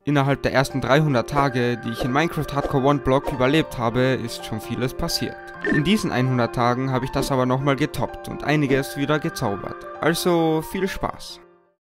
Innerhalb der ersten 300 Tage, die ich in Minecraft Hardcore 1 Block überlebt habe, ist schon vieles passiert. In diesen 100 Tagen habe ich das aber nochmal getoppt und einiges wieder gezaubert. Also viel Spaß.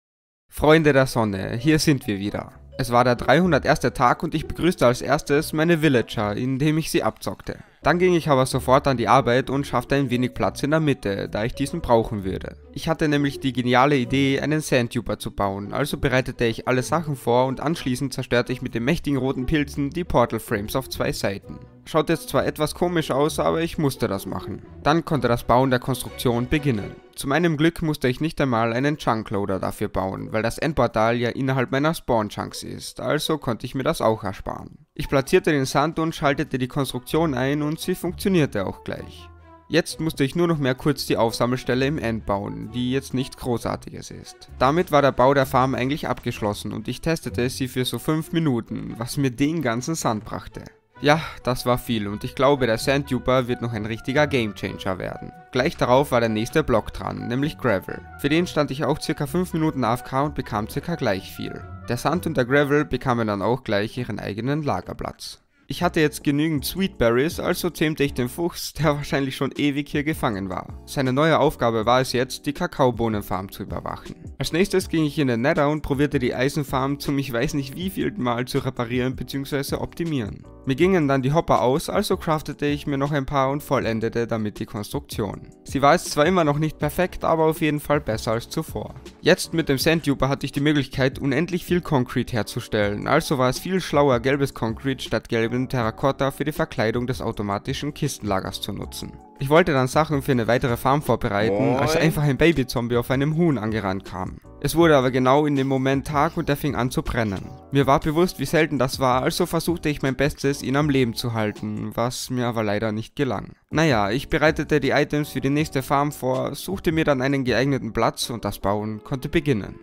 Freunde der Sonne, hier sind wir wieder. Es war der 301. Tag und ich begrüßte als erstes meine Villager, indem ich sie abzockte. Dann ging ich aber sofort an die Arbeit und schaffte ein wenig Platz in der Mitte, da ich diesen brauchen würde. Ich hatte nämlich die geniale Idee, einen Sandtuber zu bauen, also bereitete ich alle Sachen vor und anschließend zerstörte ich mit den mächtigen roten Pilzen die Portal Frames auf 2 Seiten. Schaut jetzt zwar etwas komisch aus, aber ich musste das machen. Dann konnte das Bauen der Konstruktion beginnen. Zu meinem Glück musste ich nicht einmal einen Chunkloader dafür bauen, weil das Endportal ja innerhalb meiner Spawn-Chunks ist, also konnte ich mir das auch ersparen. Ich platzierte den Sand und schaltete die Konstruktion ein und sie funktionierte auch gleich. Jetzt musste ich nur noch mehr kurz die Aufsammelstelle im End bauen, die jetzt nichts Großartiges ist. Damit war der Bau der Farm eigentlich abgeschlossen und ich testete sie für so 5 Minuten, was mir den ganzen Sand brachte. Ja, das war viel und ich glaube, der Sandtuber wird noch ein richtiger Gamechanger werden. Gleich darauf war der nächste Block dran, nämlich Gravel. Für den stand ich auch ca. 5 Minuten AFK und bekam ca. gleich viel. Der Sand und der Gravel bekamen dann auch gleich ihren eigenen Lagerplatz. Ich hatte jetzt genügend Sweetberries, also zähmte ich den Fuchs, der wahrscheinlich schon ewig hier gefangen war. Seine neue Aufgabe war es jetzt, die Kakaobohnenfarm zu überwachen. Als nächstes ging ich in den Nether und probierte die Eisenfarm zum ich weiß nicht wievielten Mal zu reparieren bzw. optimieren. Mir gingen dann die Hopper aus, also craftete ich mir noch ein paar und vollendete damit die Konstruktion. Sie war jetzt zwar immer noch nicht perfekt, aber auf jeden Fall besser als zuvor. Jetzt mit dem Sandtuber hatte ich die Möglichkeit, unendlich viel Concrete herzustellen, also war es viel schlauer, gelbes Concrete statt gelben Terrakotta für die Verkleidung des automatischen Kistenlagers zu nutzen. Ich wollte dann Sachen für eine weitere Farm vorbereiten, als einfach ein Babyzombie auf einem Huhn angerannt kam. Es wurde aber genau in dem Moment Tag und er fing an zu brennen. Mir war bewusst, wie selten das war, also versuchte ich mein Bestes, ihn am Leben zu halten, was mir aber leider nicht gelang. Naja, ich bereitete die Items für die nächste Farm vor, suchte mir dann einen geeigneten Platz und das Bauen konnte beginnen.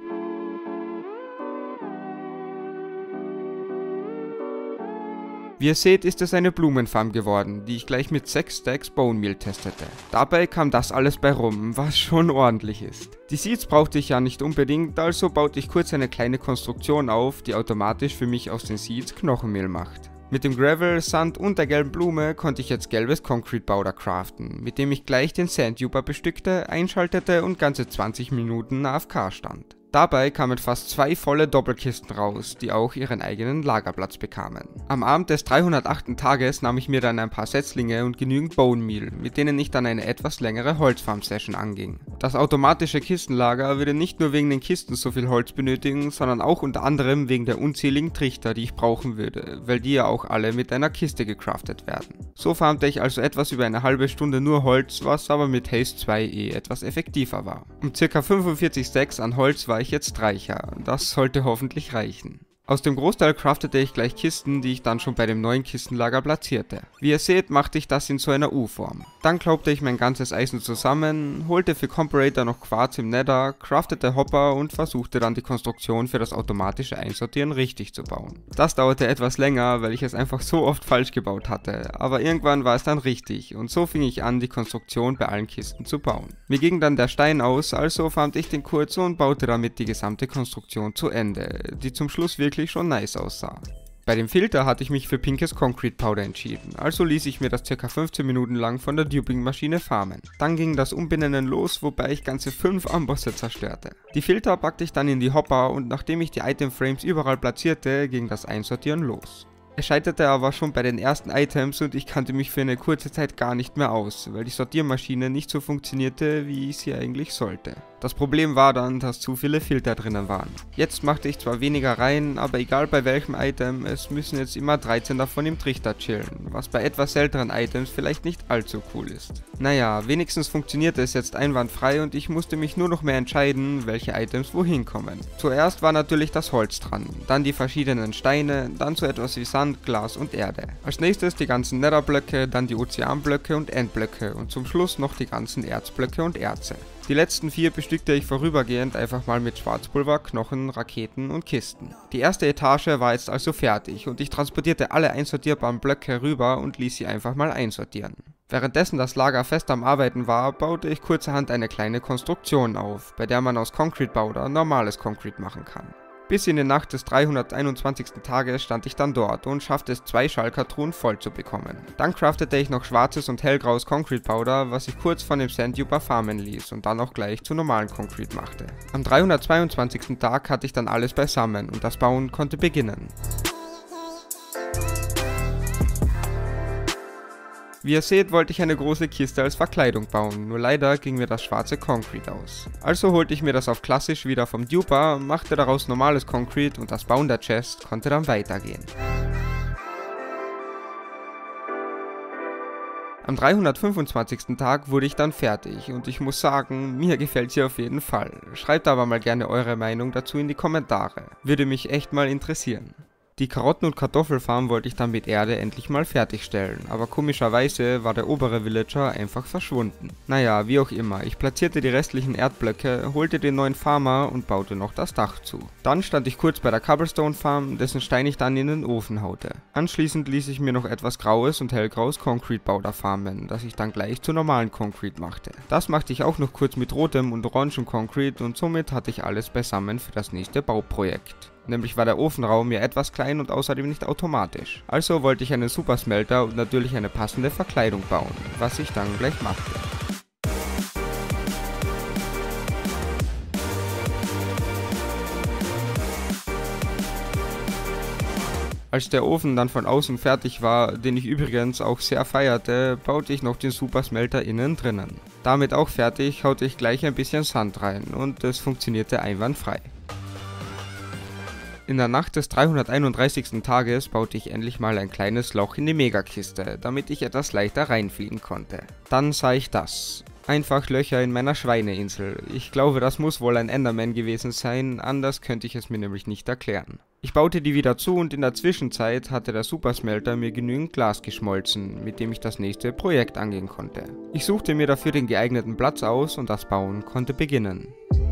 Wie ihr seht, ist es eine Blumenfarm geworden, die ich gleich mit 6 Stacks Bone Meal testete. Dabei kam das alles bei rum, was schon ordentlich ist. Die Seeds brauchte ich ja nicht unbedingt, also baute ich kurz eine kleine Konstruktion auf, die automatisch für mich aus den Seeds Knochenmehl macht. Mit dem Gravel, Sand und der gelben Blume konnte ich jetzt gelbes Concrete Powder craften, mit dem ich gleich den Sandtuber bestückte, einschaltete und ganze 20 Minuten AFK stand. Dabei kamen fast 2 volle Doppelkisten raus, die auch ihren eigenen Lagerplatz bekamen. Am Abend des 308. Tages nahm ich mir dann ein paar Setzlinge und genügend Bone Meal, mit denen ich dann eine etwas längere Holzfarm-Session anging. Das automatische Kistenlager würde nicht nur wegen den Kisten so viel Holz benötigen, sondern auch unter anderem wegen der unzähligen Trichter, die ich brauchen würde, weil die ja auch alle mit einer Kiste gecraftet werden. So farmte ich also etwas über eine halbe Stunde nur Holz, was aber mit Haste 2 etwas effektiver war. Um ca. 45 Stacks an Holz war ich jetzt reicher, das sollte hoffentlich reichen. Aus dem Großteil craftete ich gleich Kisten, die ich dann schon bei dem neuen Kistenlager platzierte. Wie ihr seht, machte ich das in so einer U-Form. Dann klaubte ich mein ganzes Eisen zusammen, holte für Comparator noch Quarz im Nether, craftete Hopper und versuchte dann die Konstruktion für das automatische Einsortieren richtig zu bauen. Das dauerte etwas länger, weil ich es einfach so oft falsch gebaut hatte, aber irgendwann war es dann richtig und so fing ich an, die Konstruktion bei allen Kisten zu bauen. Mir ging dann der Stein aus, also farmte ich den kurz und baute damit die gesamte Konstruktion zu Ende, die zum Schluss wirklich schon nice aussah. Bei dem Filter hatte ich mich für pinkes Concrete Powder entschieden, also ließ ich mir das ca. 15 Minuten lang von der Duping-Maschine farmen. Dann ging das Umbenennen los, wobei ich ganze 5 Ambosse zerstörte. Die Filter packte ich dann in die Hopper und nachdem ich die Item-Frames überall platzierte, ging das Einsortieren los. Es scheiterte aber schon bei den ersten Items und ich kannte mich für eine kurze Zeit gar nicht mehr aus, weil die Sortiermaschine nicht so funktionierte, wie sie eigentlich sollte. Das Problem war dann, dass zu viele Filter drinnen waren. Jetzt machte ich zwar weniger rein, aber egal bei welchem Item, es müssen jetzt immer 13 davon im Trichter chillen, was bei etwas seltenen Items vielleicht nicht allzu cool ist. Naja, wenigstens funktionierte es jetzt einwandfrei und ich musste mich nur noch mehr entscheiden, welche Items wohin kommen. Zuerst war natürlich das Holz dran, dann die verschiedenen Steine, dann so etwas wie Sand, Glas und Erde. Als nächstes die ganzen Netherblöcke, dann die Ozeanblöcke und Endblöcke und zum Schluss noch die ganzen Erzblöcke und Erze. Die letzten 4 bestückte ich vorübergehend einfach mal mit Schwarzpulver, Knochen, Raketen und Kisten. Die erste Etage war jetzt also fertig und ich transportierte alle einsortierbaren Blöcke rüber und ließ sie einfach mal einsortieren. Währenddessen das Lager fest am Arbeiten war, baute ich kurzerhand eine kleine Konstruktion auf, bei der man aus Concrete Powder normales Concrete machen kann. Bis in die Nacht des 321. Tages stand ich dann dort und schaffte es 2 Schallkartunen voll zu bekommen. Dann craftete ich noch schwarzes und hellgraues Concrete Powder, was ich kurz von dem Sandduper farmen ließ und dann auch gleich zu normalen Concrete machte. Am 322. Tag hatte ich dann alles beisammen und das Bauen konnte beginnen. Wie ihr seht, wollte ich eine große Kiste als Verkleidung bauen, nur leider ging mir das schwarze Concrete aus. Also holte ich mir das auf klassisch wieder vom Duper, machte daraus normales Concrete und das Bauen der Chest konnte dann weitergehen. Am 325. Tag wurde ich dann fertig und ich muss sagen, mir gefällt sie auf jeden Fall. Schreibt aber mal gerne eure Meinung dazu in die Kommentare, würde mich echt mal interessieren. Die Karotten- und Kartoffelfarm wollte ich dann mit Erde endlich mal fertigstellen, aber komischerweise war der obere Villager einfach verschwunden. Naja, wie auch immer, ich platzierte die restlichen Erdblöcke, holte den neuen Farmer und baute noch das Dach zu. Dann stand ich kurz bei der Cobblestone Farm, dessen Stein ich dann in den Ofen haute. Anschließend ließ ich mir noch etwas graues und hellgraues Concrete Powder farmen, das ich dann gleich zu normalen Concrete machte. Das machte ich auch noch kurz mit rotem und orangem Concrete und somit hatte ich alles beisammen für das nächste Bauprojekt. Nämlich war der Ofenraum ja etwas klein und außerdem nicht automatisch. Also wollte ich einen Supersmelter und natürlich eine passende Verkleidung bauen, was ich dann gleich machte. Als der Ofen dann von außen fertig war, den ich übrigens auch sehr feierte, baute ich noch den Supersmelter innen drinnen. Damit auch fertig, haute ich gleich ein bisschen Sand rein und es funktionierte einwandfrei. In der Nacht des 331. Tages baute ich endlich mal ein kleines Loch in die Megakiste, damit ich etwas leichter reinfliegen konnte. Dann sah ich das. Einfach Löcher in meiner Schweineinsel. Ich glaube, das muss wohl ein Enderman gewesen sein, anders könnte ich es mir nämlich nicht erklären. Ich baute die wieder zu und in der Zwischenzeit hatte der Supersmelter mir genügend Glas geschmolzen, mit dem ich das nächste Projekt angehen konnte. Ich suchte mir dafür den geeigneten Platz aus und das Bauen konnte beginnen.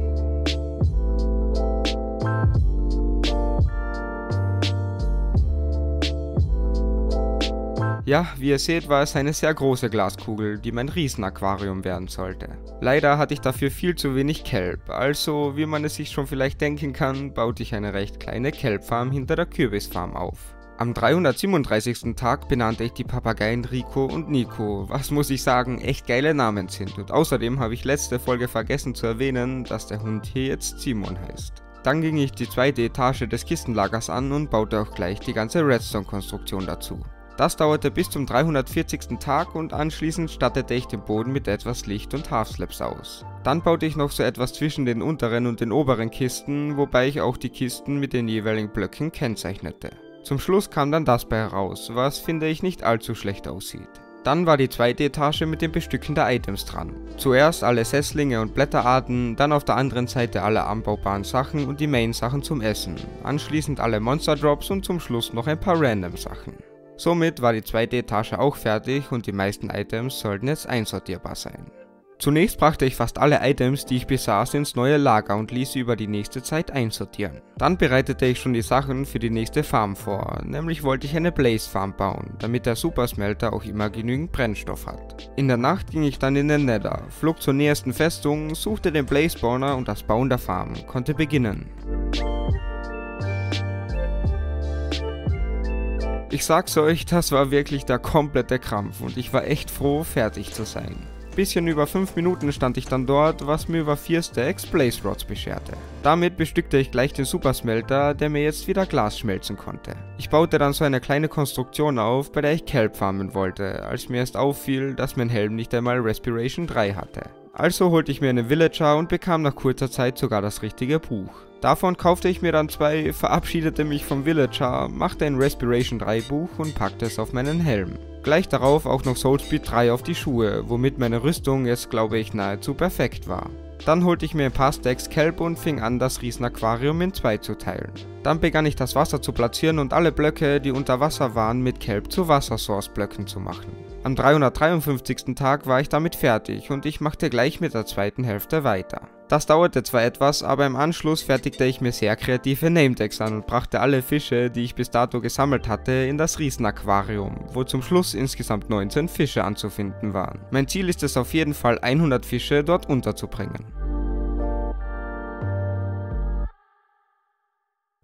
Ja, wie ihr seht, war es eine sehr große Glaskugel, die mein Riesenaquarium werden sollte. Leider hatte ich dafür viel zu wenig Kelp, also wie man es sich schon vielleicht denken kann, baute ich eine recht kleine Kelpfarm hinter der Kürbisfarm auf. Am 337. Tag benannte ich die Papageien Rico und Nico, was muss ich sagen, echt geile Namen sind und außerdem habe ich letzte Folge vergessen zu erwähnen, dass der Hund hier jetzt Simon heißt. Dann ging ich die zweite Etage des Kistenlagers an und baute auch gleich die ganze Redstone-Konstruktion dazu. Das dauerte bis zum 340. Tag und anschließend stattete ich den Boden mit etwas Licht und Half-Slabs aus. Dann baute ich noch so etwas zwischen den unteren und den oberen Kisten, wobei ich auch die Kisten mit den jeweiligen Blöcken kennzeichnete. Zum Schluss kam dann das bei heraus, was finde ich nicht allzu schlecht aussieht. Dann war die zweite Etage mit dem Bestücken der Items dran. Zuerst alle Setzlinge und Blätterarten, dann auf der anderen Seite alle anbaubaren Sachen und die Main-Sachen zum Essen. Anschließend alle Monster-Drops und zum Schluss noch ein paar Random-Sachen. Somit war die zweite Etage auch fertig und die meisten Items sollten jetzt einsortierbar sein. Zunächst brachte ich fast alle Items, die ich besaß, ins neue Lager und ließ sie über die nächste Zeit einsortieren. Dann bereitete ich schon die Sachen für die nächste Farm vor, nämlich wollte ich eine Blaze Farm bauen, damit der Supersmelter auch immer genügend Brennstoff hat. In der Nacht ging ich dann in den Nether, flog zur nächsten Festung, suchte den Blaze Spawner und das Bauen der Farm konnte beginnen. Ich sag's euch, das war wirklich der komplette Krampf und ich war echt froh, fertig zu sein. Bisschen über 5 Minuten stand ich dann dort, was mir über 4 Stacks Blaze Rods bescherte. Damit bestückte ich gleich den Supersmelter, der mir jetzt wieder Glas schmelzen konnte. Ich baute dann so eine kleine Konstruktion auf, bei der ich Kelp farmen wollte, als mir erst auffiel, dass mein Helm nicht einmal Respiration 3 hatte. Also holte ich mir einen Villager und bekam nach kurzer Zeit sogar das richtige Buch. Davon kaufte ich mir dann 2, verabschiedete mich vom Villager, machte ein Respiration 3 Buch und packte es auf meinen Helm. Gleich darauf auch noch Soulspeed 3 auf die Schuhe, womit meine Rüstung jetzt glaube ich nahezu perfekt war. Dann holte ich mir ein paar Stacks Kelp und fing an, das Riesenaquarium in 2 zu teilen. Dann begann ich das Wasser zu platzieren und alle Blöcke, die unter Wasser waren, mit Kelp zu Wassersource-Blöcken zu machen. Am 353. Tag war ich damit fertig und ich machte gleich mit der zweiten Hälfte weiter. Das dauerte zwar etwas, aber im Anschluss fertigte ich mir sehr kreative Name-Tags an und brachte alle Fische, die ich bis dato gesammelt hatte, in das Riesenaquarium, wo zum Schluss insgesamt 19 Fische anzufinden waren. Mein Ziel ist es auf jeden Fall, 100 Fische dort unterzubringen.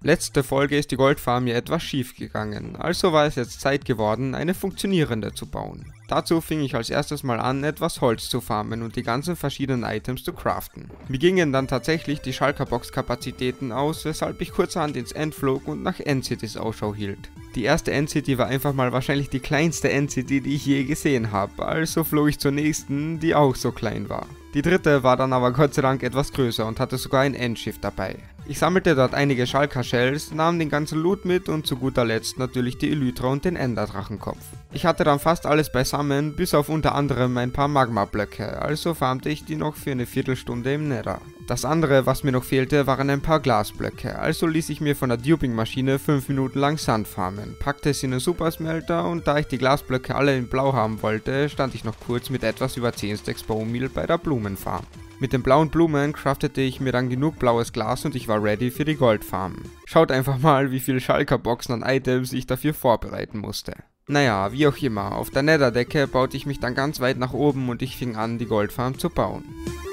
Letzte Folge ist die Goldfarm mir etwas schief gegangen, also war es jetzt Zeit geworden, eine funktionierende zu bauen. Dazu fing ich als erstes mal an, etwas Holz zu farmen und die ganzen verschiedenen Items zu craften. Mir gingen dann tatsächlich die Shulker-Box-Kapazitäten aus, weshalb ich kurzerhand ins End flog und nach End-Cities Ausschau hielt. Die erste End-City war einfach mal wahrscheinlich die kleinste End-City, die ich je gesehen habe, also flog ich zur nächsten, die auch so klein war. Die dritte war dann aber Gott sei Dank etwas größer und hatte sogar ein Endschiff dabei. Ich sammelte dort einige Shulker-Shells, nahm den ganzen Loot mit und zu guter Letzt natürlich die Elytra und den Ender-Drachenkopf. Ich hatte dann fast alles beisammen, bis auf unter anderem ein paar Magma-Blöcke, also farmte ich die noch für eine Viertelstunde im Nether. Das andere, was mir noch fehlte, waren ein paar Glasblöcke, also ließ ich mir von der Duping-Maschine 5 Minuten lang Sand farmen, packte es in den Supersmelter und da ich die Glasblöcke alle in Blau haben wollte, stand ich noch kurz mit etwas über 10 Stacks Bone Meal bei der Blumenfarm. Mit den blauen Blumen craftete ich mir dann genug blaues Glas und ich war ready für die Goldfarm. Schaut einfach mal, wie viele Shulker-Boxen an Items ich dafür vorbereiten musste. Naja, wie auch immer, auf der Netherdecke baute ich mich dann ganz weit nach oben und ich fing an, die Goldfarm zu bauen.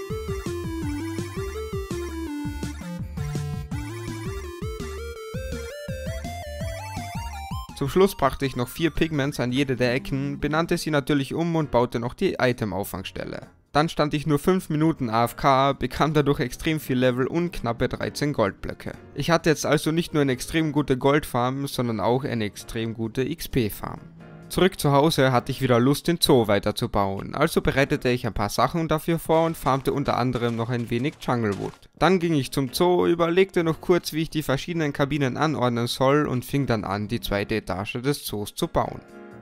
Zum Schluss brachte ich noch 4 Pigments an jede der Ecken, benannte sie natürlich um und baute noch die Item-Auffangstelle. Dann stand ich nur 5 Minuten AFK, bekam dadurch extrem viel Level und knappe 13 Goldblöcke. Ich hatte jetzt also nicht nur eine extrem gute Goldfarm, sondern auch eine extrem gute XP-Farm. Zurück zu Hause hatte ich wieder Lust, den Zoo weiterzubauen, also bereitete ich ein paar Sachen dafür vor und farmte unter anderem noch ein wenig Junglewood. Dann ging ich zum Zoo, überlegte noch kurz, wie ich die verschiedenen Kabinen anordnen soll und fing dann an, die zweite Etage des Zoos zu bauen.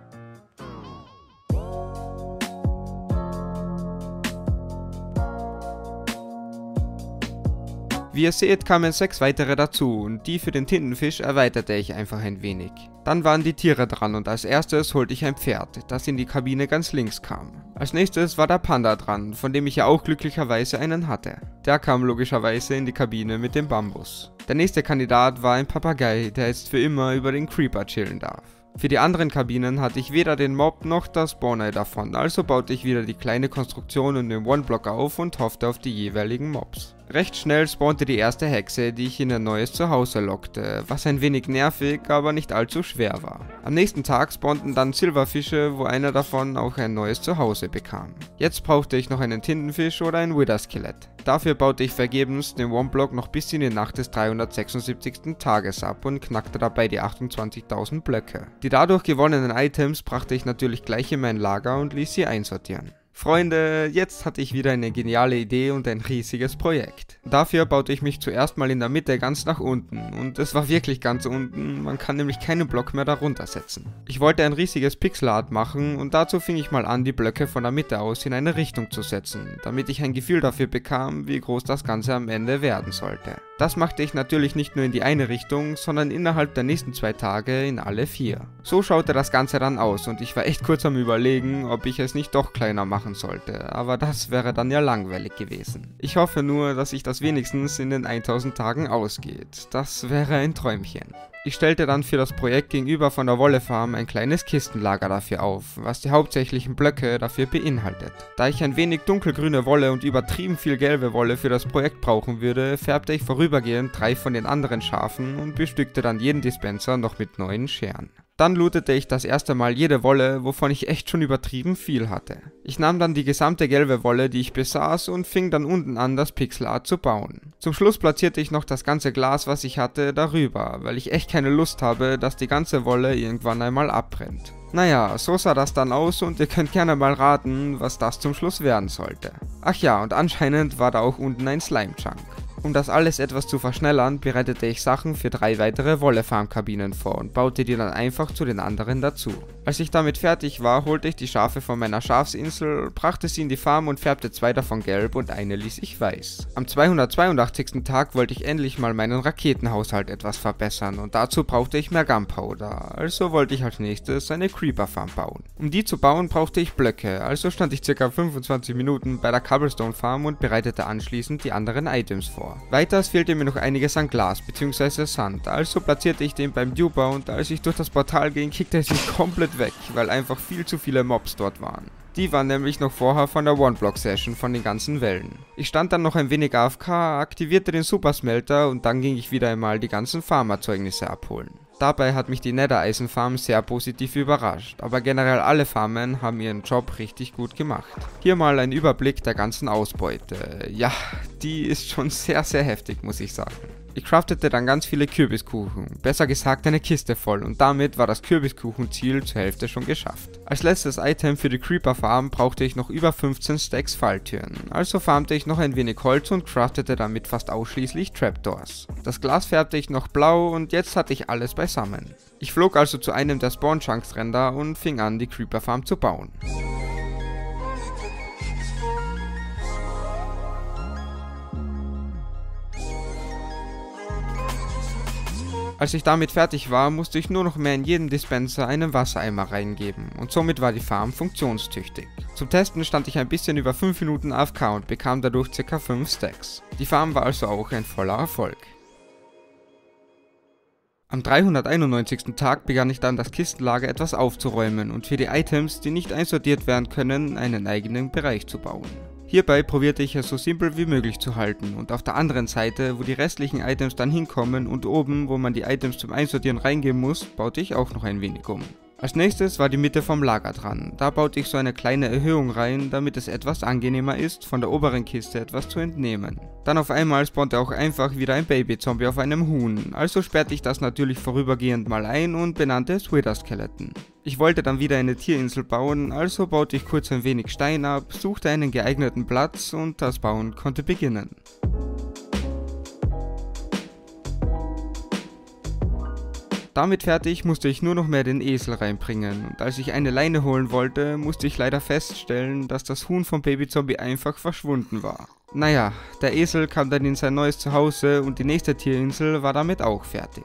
Wie ihr seht, kamen 6 weitere dazu und die für den Tintenfisch erweiterte ich einfach ein wenig. Dann waren die Tiere dran und als erstes holte ich ein Pferd, das in die Kabine ganz links kam. Als nächstes war der Panda dran, von dem ich ja auch glücklicherweise einen hatte. Der kam logischerweise in die Kabine mit dem Bambus. Der nächste Kandidat war ein Papagei, der jetzt für immer über den Creeper chillen darf. Für die anderen Kabinen hatte ich weder den Mob noch das Spawner davon, also baute ich wieder die kleine Konstruktion in dem One-Block auf und hoffte auf die jeweiligen Mobs. Recht schnell spawnte die erste Hexe, die ich in ein neues Zuhause lockte, was ein wenig nervig, aber nicht allzu schwer war. Am nächsten Tag spawnten dann Silberfische, wo einer davon auch ein neues Zuhause bekam. Jetzt brauchte ich noch einen Tintenfisch oder ein Wither-Skelett. Dafür baute ich vergebens den One-Block noch bis in die Nacht des 376. Tages ab und knackte dabei die 28.000 Blöcke. Die dadurch gewonnenen Items brachte ich natürlich gleich in mein Lager und ließ sie einsortieren. Freunde, jetzt hatte ich wieder eine geniale Idee und ein riesiges Projekt. Dafür baute ich mich zuerst mal in der Mitte ganz nach unten und es war wirklich ganz unten, man kann nämlich keinen Block mehr darunter setzen. Ich wollte ein riesiges Pixelart machen und dazu fing ich mal an, die Blöcke von der Mitte aus in eine Richtung zu setzen, damit ich ein Gefühl dafür bekam, wie groß das Ganze am Ende werden sollte. Das machte ich natürlich nicht nur in die eine Richtung, sondern innerhalb der nächsten 2 Tage in alle 4. So schaute das Ganze dann aus und ich war echt kurz am Überlegen, ob ich es nicht doch kleiner machen sollte, aber das wäre dann ja langweilig gewesen. Ich hoffe nur, dass sich das wenigstens in den 1000 Tagen ausgeht. Das wäre ein Träumchen. Ich stellte dann für das Projekt gegenüber von der Wollefarm ein kleines Kistenlager dafür auf, was die hauptsächlichen Blöcke dafür beinhaltet. Da ich ein wenig dunkelgrüne Wolle und übertrieben viel gelbe Wolle für das Projekt brauchen würde, färbte ich vorübergehend 3 von den anderen Schafen und bestückte dann jeden Dispenser noch mit neuen Scheren. Dann lootete ich das erste Mal jede Wolle, wovon ich echt schon übertrieben viel hatte. Ich nahm dann die gesamte gelbe Wolle, die ich besaß und fing dann unten an, das Pixelart zu bauen. Zum Schluss platzierte ich noch das ganze Glas, was ich hatte, darüber, weil ich echt keine Lust habe, dass die ganze Wolle irgendwann einmal abbrennt. Naja, so sah das dann aus und ihr könnt gerne mal raten, was das zum Schluss werden sollte. Ach ja, und anscheinend war da auch unten ein Slime-Chunk. Um das alles etwas zu verschnellern, bereitete ich Sachen für 3 weitere Wollefarm-Kabinen vor und baute die dann einfach zu den anderen dazu. Als ich damit fertig war, holte ich die Schafe von meiner Schafsinsel, brachte sie in die Farm und färbte 2 davon gelb und eine ließ ich weiß. Am 282. Tag wollte ich endlich mal meinen Raketenhaushalt etwas verbessern und dazu brauchte ich mehr Gunpowder, also wollte ich als nächstes eine Creeper-Farm bauen. Um die zu bauen, brauchte ich Blöcke, also stand ich ca. 25 Minuten bei der Cobblestone Farm und bereitete anschließend die anderen Items vor. Weiters fehlte mir noch einiges an Glas bzw. Sand, also platzierte ich den beim Duper und als ich durch das Portal ging, kickte es mich komplett weg, weil einfach viel zu viele Mobs dort waren. Die war nämlich noch vorher von der One-Block-Session von den ganzen Wellen. Ich stand dann noch ein wenig AFK, aktivierte den Super Smelter und dann ging ich wieder einmal die ganzen Farmerzeugnisse abholen. Dabei hat mich die Nether-Eisenfarm sehr positiv überrascht, aber generell alle Farmen haben ihren Job richtig gut gemacht. Hier mal ein Überblick der ganzen Ausbeute. Ja, die ist schon sehr heftig, muss ich sagen. Ich craftete dann ganz viele Kürbiskuchen, besser gesagt eine Kiste voll, und damit war das Kürbiskuchenziel zur Hälfte schon geschafft. Als letztes Item für die Creeper Farm brauchte ich noch über 15 Stacks Falltüren, also farmte ich noch ein wenig Holz und craftete damit fast ausschließlich Trapdoors. Das Glas färbte ich noch blau und jetzt hatte ich alles beisammen. Ich flog also zu einem der Spawn-Chunks-Ränder und fing an, die Creeper Farm zu bauen. Als ich damit fertig war, musste ich nur noch mehr in jeden Dispenser einen Wassereimer reingeben und somit war die Farm funktionstüchtig. Zum Testen stand ich ein bisschen über 5 Minuten AFK und bekam dadurch ca. 5 Stacks. Die Farm war also auch ein voller Erfolg. Am 391. Tag begann ich dann das Kistenlager etwas aufzuräumen und für die Items, die nicht einsortiert werden können, einen eigenen Bereich zu bauen. Hierbei probierte ich es so simpel wie möglich zu halten und auf der anderen Seite, wo die restlichen Items dann hinkommen und oben, wo man die Items zum Einsortieren reingeben muss, baute ich auch noch ein wenig um. Als nächstes war die Mitte vom Lager dran. Da baute ich so eine kleine Erhöhung rein, damit es etwas angenehmer ist, von der oberen Kiste etwas zu entnehmen. Dann auf einmal spawnte auch einfach wieder ein Baby-Zombie auf einem Huhn, also sperrte ich das natürlich vorübergehend mal ein und benannte es Wither Skeleton. Ich wollte dann wieder eine Tierinsel bauen, also baute ich kurz ein wenig Stein ab, suchte einen geeigneten Platz und das Bauen konnte beginnen. Damit fertig musste ich nur noch mehr den Esel reinbringen und als ich eine Leine holen wollte, musste ich leider feststellen, dass das Huhn vom Babyzombie einfach verschwunden war. Naja, der Esel kam dann in sein neues Zuhause und die nächste Tierinsel war damit auch fertig.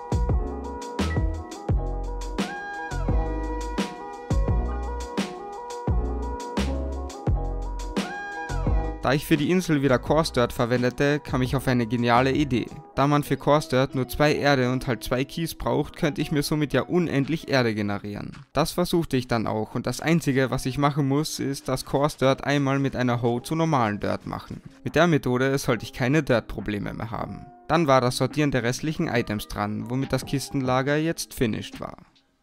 Da ich für die Insel wieder Coarse Dirt verwendete, kam ich auf eine geniale Idee. Da man für Coarse Dirt nur 2 Erde und halt 2 Kies braucht, könnte ich mir somit ja unendlich Erde generieren. Das versuchte ich dann auch und das einzige, was ich machen muss, ist das Coarse Dirt einmal mit einer Hoe zu normalen Dirt machen. Mit der Methode sollte ich keine Dirt-Probleme mehr haben. Dann war das Sortieren der restlichen Items dran, womit das Kistenlager jetzt finished war.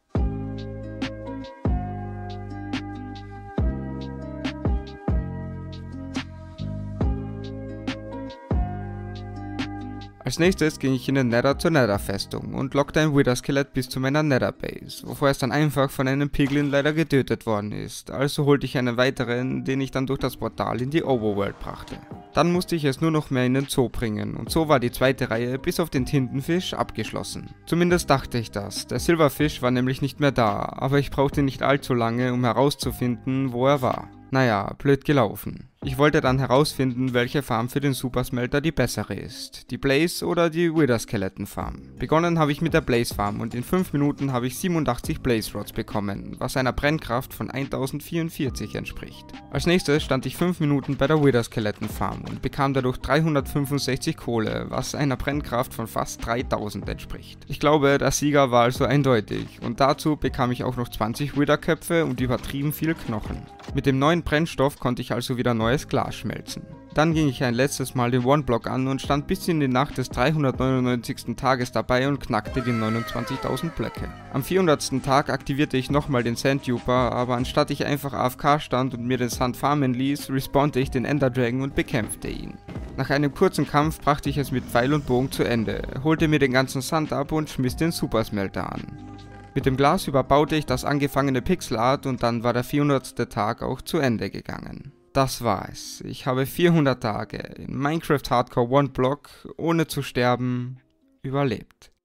Als nächstes ging ich in den Nether zur Nether-Festung und lockte ein Wither-Skelett bis zu meiner Nether-Base, wovor es dann einfach von einem Piglin leider getötet worden ist, also holte ich einen weiteren, den ich dann durch das Portal in die Overworld brachte. Dann musste ich es nur noch mehr in den Zoo bringen und so war die zweite Reihe bis auf den Tintenfisch abgeschlossen. Zumindest dachte ich das, der Silberfisch war nämlich nicht mehr da, aber ich brauchte nicht allzu lange, um herauszufinden, wo er war. Naja, blöd gelaufen. Ich wollte dann herausfinden, welche Farm für den Supersmelter die bessere ist. Die Blaze oder die Wither Skeleton Farm. Begonnen habe ich mit der Blaze Farm und in 5 Minuten habe ich 87 Blaze Rods bekommen, was einer Brennkraft von 1044 entspricht. Als nächstes stand ich 5 Minuten bei der Wither Skeleton Farm und bekam dadurch 365 Kohle, was einer Brennkraft von fast 3000 entspricht. Ich glaube, der Sieger war also eindeutig und dazu bekam ich auch noch 20 Wither Köpfe und übertrieben viel Knochen. Mit dem neuen Brennstoff konnte ich also wieder neues Glas schmelzen. Dann ging ich ein letztes Mal den One-Block an und stand bis in die Nacht des 399. Tages dabei und knackte die 29.000 Blöcke. Am 400. Tag aktivierte ich nochmal den Sandduper, aber anstatt ich einfach AFK stand und mir den Sand farmen ließ, respawnte ich den Ender Dragon und bekämpfte ihn. Nach einem kurzen Kampf brachte ich es mit Pfeil und Bogen zu Ende, holte mir den ganzen Sand ab und schmiss den Supersmelter an. Mit dem Glas überbaute ich das angefangene Pixelart und dann war der 400. Tag auch zu Ende gegangen. Das war es. Ich habe 400 Tage in Minecraft Hardcore One Block ohne zu sterben überlebt.